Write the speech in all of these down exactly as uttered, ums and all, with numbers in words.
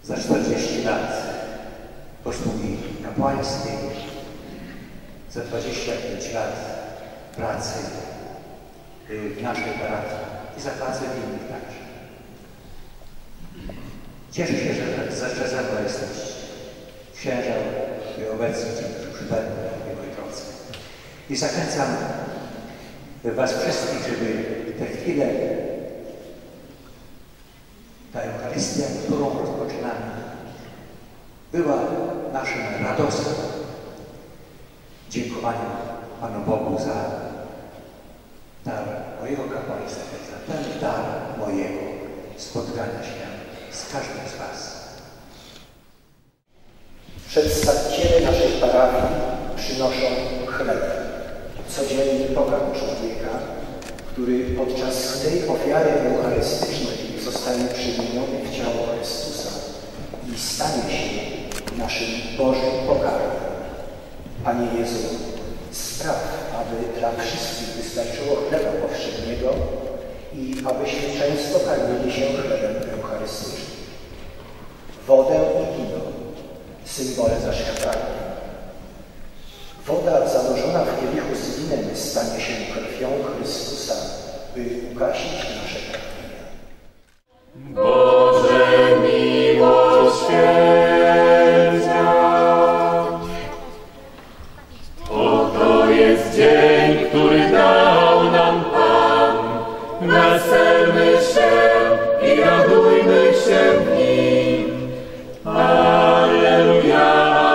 za czterdzieści lat posługi kapłańskiej, za dwadzieścia pięć lat pracy w naszej parafii i za pracę w innych także. Cieszę się, że, że ze mną jesteście, księża i obecni, którzy przybędą w mojej drodze. I zachęcam was wszystkich, żeby te chwile, ta Eucharystia, którą rozpoczynamy, była naszym radosnym dziękowaniem Panu Bogu za dar mojego kapłaństwa, za ten dar mojego spotkania się z każdym z was. Przedstawiciele naszej parafii przynoszą chleb, codzienny pokarm człowieka, który podczas tej ofiary eucharystycznej zostanie przemieniony w ciało Chrystusa i stanie się naszym Bożym pokarmem. Panie Jezu, spraw, aby dla wszystkich wystarczyło chleba powszedniego i abyśmy często karmili się chlebem eucharystycznym. Wodę i wino, symbole zaświatania. Woda zanurzona w kielichu z winem stanie się krwią Chrystusa, by ugasić nasze pragnienia. Boże miłosierdzia, oto jest dzień, który dał nam Pan. Weselmy się i radujmy się w nim. Alleluja,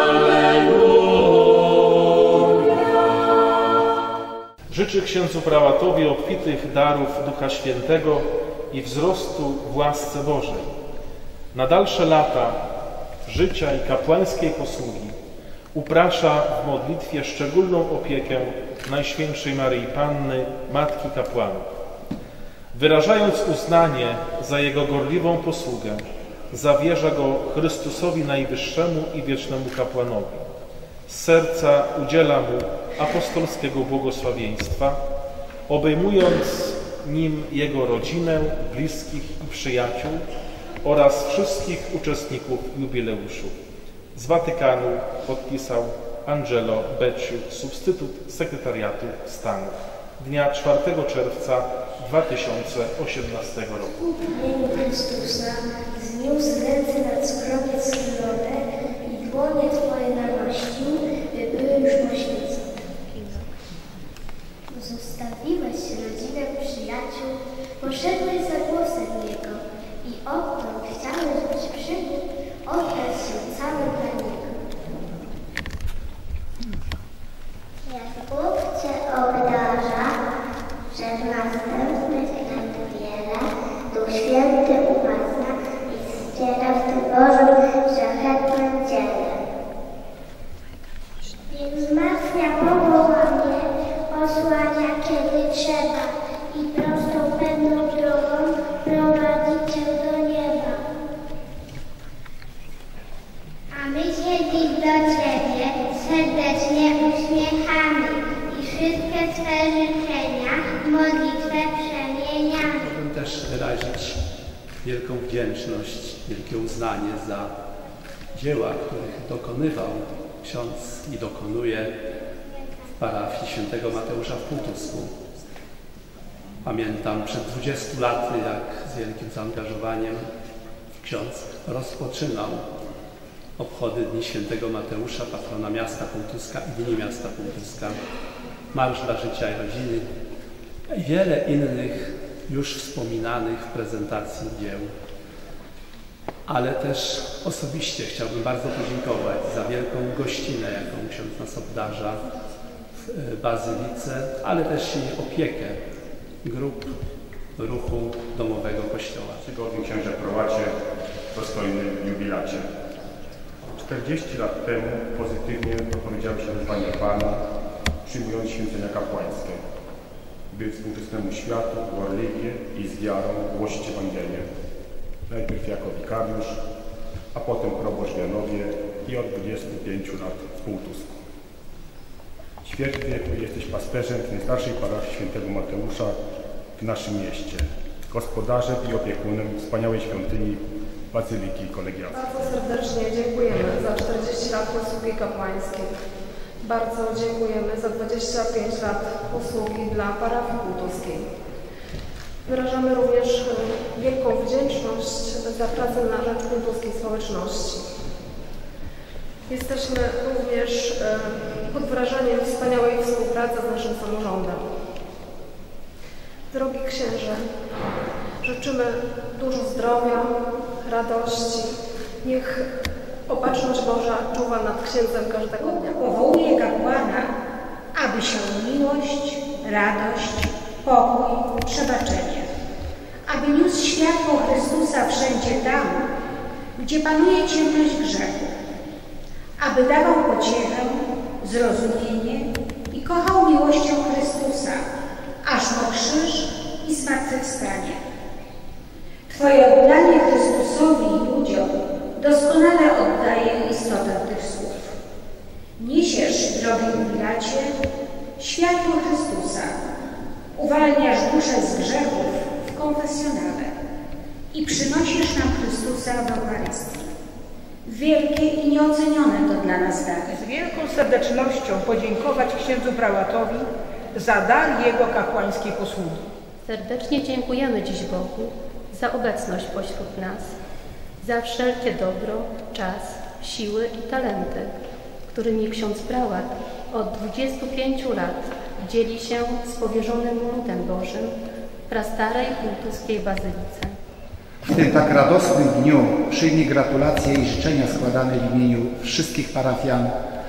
alleluja. Życzę księdzu prałatowi obfitych darów Ducha Świętego i wzrostu w łasce Bożej. Na dalsze lata życia i kapłańskiej posługi uprasza w modlitwie szczególną opiekę Najświętszej Maryi Panny, Matki Kapłanów. Wyrażając uznanie za jego gorliwą posługę, zawierza go Chrystusowi Najwyższemu i Wiecznemu Kapłanowi. Z serca udziela mu apostolskiego błogosławieństwa, obejmując nim jego rodzinę, bliskich i przyjaciół oraz wszystkich uczestników jubileuszu. Z Watykanu podpisał Angelo Becciu, substytut sekretariatu stanu, dnia czwartego czerwca dwa tysiące osiemnastego roku. W imieniu Chrystusa zniósł ręce nad skrobiec schylone i dłonie Twoje nanościł, by były już poświęcone. Zostawiłeś rodzinę przyjaciół, poszedłeś za głosem Jego i odtąd chciałeś być przy nim, oddać się całym dla Niego. Jak Bóg Cię obdarza, przez następnych lat wiele, Duch Święty umacnia i wspiera w tym Bożym szlachetnym dziele. Więc wzmacnia powołanie, osłania kiedy trzeba i prostą pewną drogą prowadzi Cię do nieba. A my się dziś do Ciebie serdecznie uśmiechamy i wszystkie Twe życzenia w modlitwę przemieniamy. Chciałbym też wyrazić wielką wdzięczność, wielkie uznanie za dzieła, których dokonywał ksiądz i dokonuje w parafii świętego Mateusza w Półtusku. Pamiętam przed dwudziestu laty, jak z wielkim zaangażowaniem ksiądz rozpoczynał obchody Dni Świętego Mateusza, patrona miasta Półtuska i Dni miasta Półtuska, Marsz dla Życia i Rodziny i wiele innych już wspominanych w prezentacji dzieł. Ale też osobiście chciałbym bardzo podziękować za wielką gościnę, jaką ksiądz nas obdarza w Bazylice, ale też i opiekę grup ruchu domowego Kościoła. Czcigodny księże prowacie w dostojnym jubilacie. czterdzieści lat temu pozytywnie opowiedziały się wezwania Pana, przyjmując święcenia kapłańskie, by współczesnemu światu gorliwie i z wiarą głosić Ewangelię. Najpierw jako wikariusz, a potem proboszcz w Janowie i od dwudziestu pięciu lat w Półtusku. W ćwierć wieku jesteś pasterzem w najstarszej parafii świętego Mateusza w naszym mieście, gospodarzem i opiekunem wspaniałej świątyni Bazyliki Kolegialskiej. serdecznie dziękujemy za czterdzieści lat posługi kapłańskiej. Bardzo dziękujemy za dwadzieścia pięć lat posługi dla parafii kultuskiej. Wyrażamy również wielką wdzięczność za pracę na rzecz kultuskiej społeczności. Jesteśmy również pod wrażeniem wspaniałej współpracy z naszym samorządem. Drogi księże, życzymy dużo zdrowia, radości. Niech opatrzność Boża czuwa nad księdzem każdego dnia. Powołuje kapłana, aby siał miłość, radość, pokój, przebaczenie. Aby niósł światło Chrystusa wszędzie tam, gdzie panuje ciemność grzechu. Aby dawał pociechę, zrozumienie i kochał miłością Chrystusa, aż po krzyż i zmartwychwstanie. Twoje oddanie Chrystusowi i ludziom doskonale oddaje istotę tych słów. Niesiesz, drogi jubilacie, światło Chrystusa, uwalniasz duszę z grzechów w konfesjonale i przynosisz nam Chrystusa w Eucharystii. Wielkie i nieocenione to dla nas dary. Z wielką serdecznością podziękować księdzu prałatowi za dar jego kapłańskiej posługi. Serdecznie dziękujemy dziś Bogu za obecność pośród nas, za wszelkie dobro, czas, siły i talenty, którymi ksiądz prałat od dwudziestu pięciu lat dzieli się z powierzonym ludem Bożym w prastarej kultuskiej bazylice. W tym tak radosnym dniu przyjmij gratulacje i życzenia składane w imieniu wszystkich parafian